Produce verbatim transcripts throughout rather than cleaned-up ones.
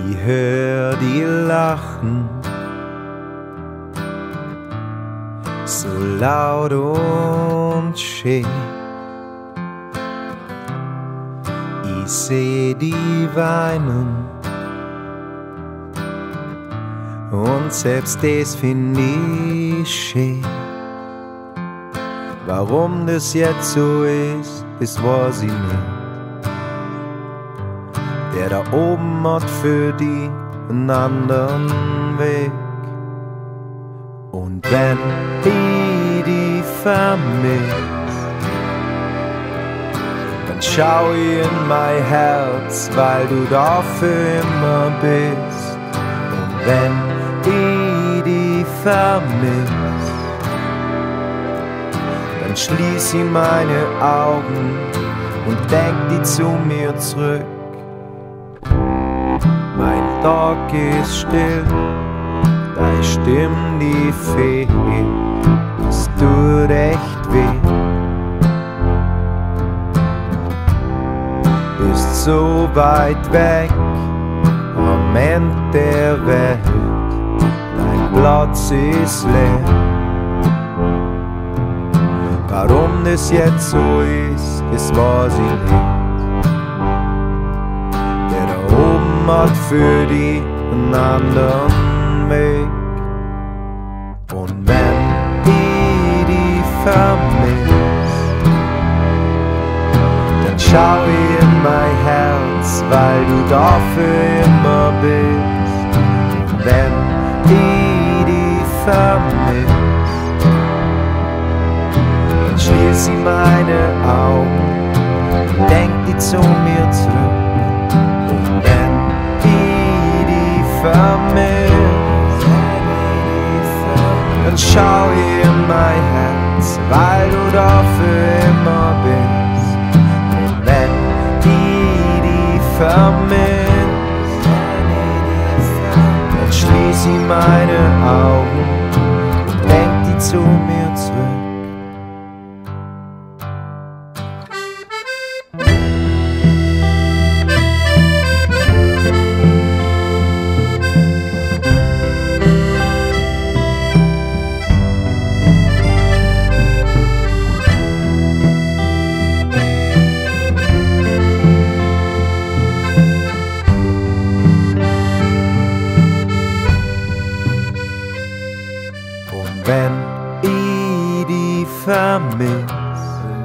Ich hör die lachen, so laut und schön. Ich seh die weinen, und selbst das find ich schön. Warum das jetzt so ist, das weiß ich nicht. Der da oben hat für die einen anderen Weg. Und wenn ich die vermiss, dann schau ich in mein Herz, weil du da für immer bist. Und wenn ich die vermiss, dann schließ ich meine Augen und denk die zu mir zurück. Mein Tag ist still, deine Stimme die fehlt, es tut echt weh. Bist so weit weg, am Ende der Welt, dein Platz ist leer. Warum das jetzt so ist, das weiß ich nicht. Der da oben hat für die einen anderen Weg. Und wenn ich die vermiss, dann schau ich in mein Herz, weil du da für immer bist. Und wenn ich die vermiss, schließ ich meine Augen und denk die zu mir zurück. Und wenn ich die vermiss, dann schau ich in mein Herz, weil du da für immer bist. Und wenn ich die vermiss, dann schließ ich meine Augen und denk die zu mir zurück. Wenn ich die vermiss,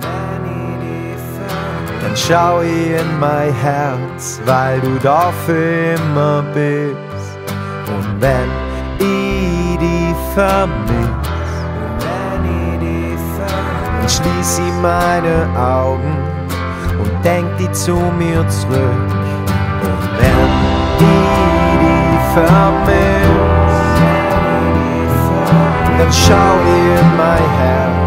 dann schau ich in mein Herz, weil du da für immer bist. Und wenn ich die vermiss, dann schließ ich meine Augen und denk die zu mir zurück. Und wenn ich die vermiss, dann schau ich in mein Herz,